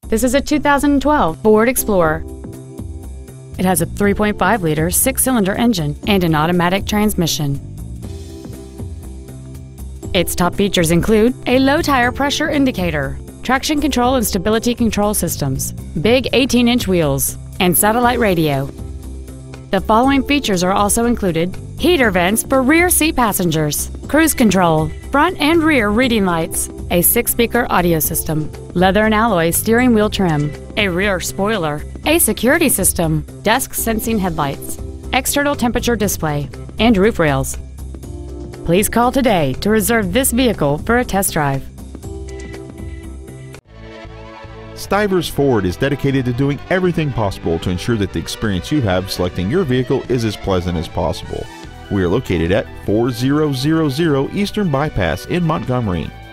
This is a 2012 Ford Explorer. It has a 3.5-liter six-cylinder engine and an automatic transmission. Its top features include a low-tire pressure indicator, traction control and stability control systems, big 18-inch wheels, and satellite radio. The following features are also included: heater vents for rear seat passengers, cruise control, front and rear reading lights, a 6-speaker audio system, leather and alloy steering wheel trim, a rear spoiler, a security system, dusk sensing headlights, external temperature display, and roof rails. Please call today to reserve this vehicle for a test drive. Stivers Ford is dedicated to doing everything possible to ensure that the experience you have selecting your vehicle is as pleasant as possible. We are located at 4000 Eastern Bypass in Montgomery.